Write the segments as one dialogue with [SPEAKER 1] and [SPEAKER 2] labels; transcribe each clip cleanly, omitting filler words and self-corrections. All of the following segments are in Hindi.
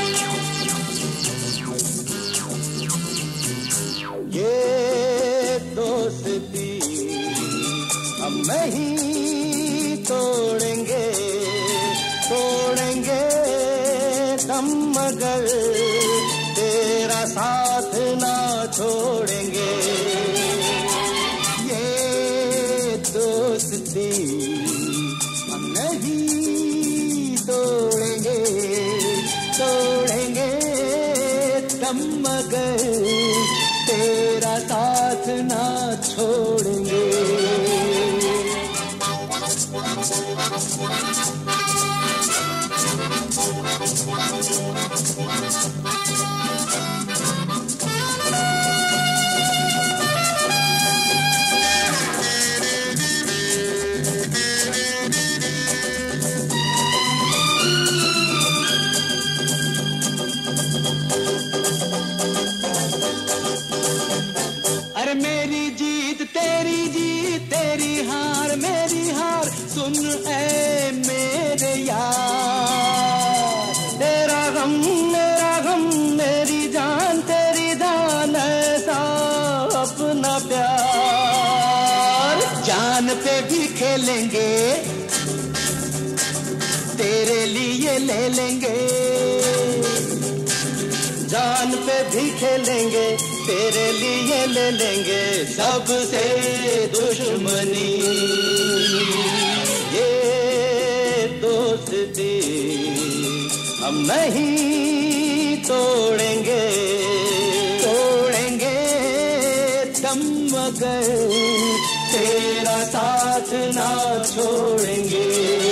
[SPEAKER 1] ये दोस्ती हम नहीं तोड़ेंगे, तोड़ेंगे दम मगर तेरा साथ ना छोड़ेंगे। ये दोस्ती हम नहीं तोड़ेंगे, तोड़ेंगे दम मगर तेरा साथ ना छोड़ेंगे। अरे मेरी जीत तेरी जीत, तेरी हार मेरी हार, सुन ऐ मेरे यार। तेरा गम मेरा गम, मेरी जान तेरी जान, ऐसा अपना प्यार। जान पे भी खेलेंगे, तेरे लिए ले लेंगे। जान पे भी खेलेंगे, तेरे लिए ले लेंगे सबसे दुश्मनी। ये दोस्ती हम नहीं तोड़ेंगे, तोड़ेंगे दम मगर तेरा साथ ना छोड़ेंगे।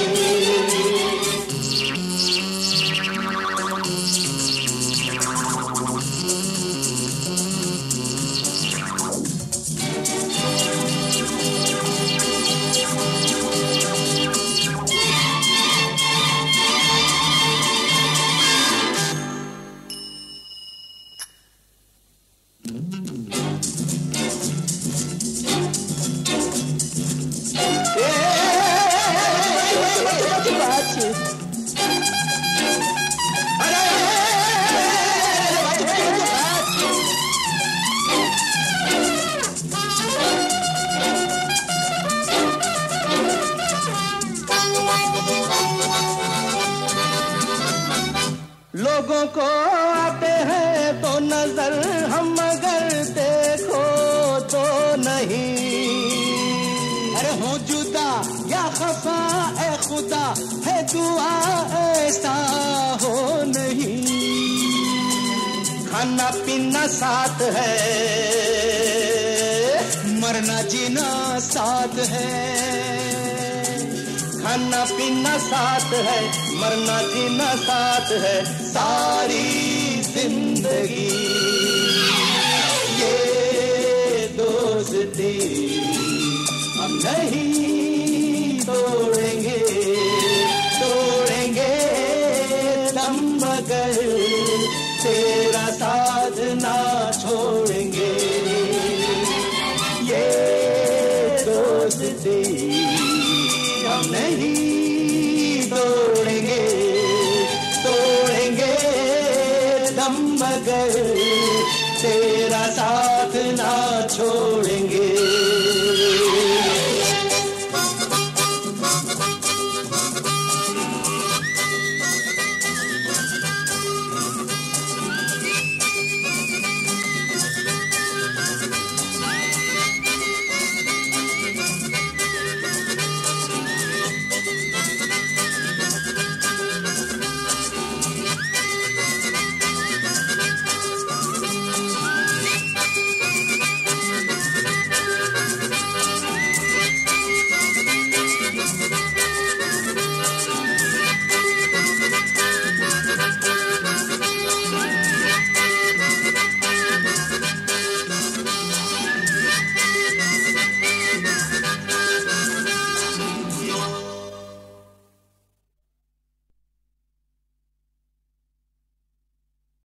[SPEAKER 1] लोगों को आते हैं तो नजर हम, मगर देखो तो नहीं। अरे हो जुदा या खफा ए खुदा, है दुआ ऐसा हो नहीं। खाना पीना साथ है, मरना जीना साथ है। खाना पीना साथ है, मरना जीना साथ है, सारी जिंदगी। ये दोस्ती हम नहीं तोड़ेंगे, तोड़ेंगे दम मगर तेरा साथ ना छोड़ेंगे। ये दोस्ती हम नहीं तोड़ेंगे, तोड़ेंगे दम मगर तेरा साथ ना छोड़ेंगे।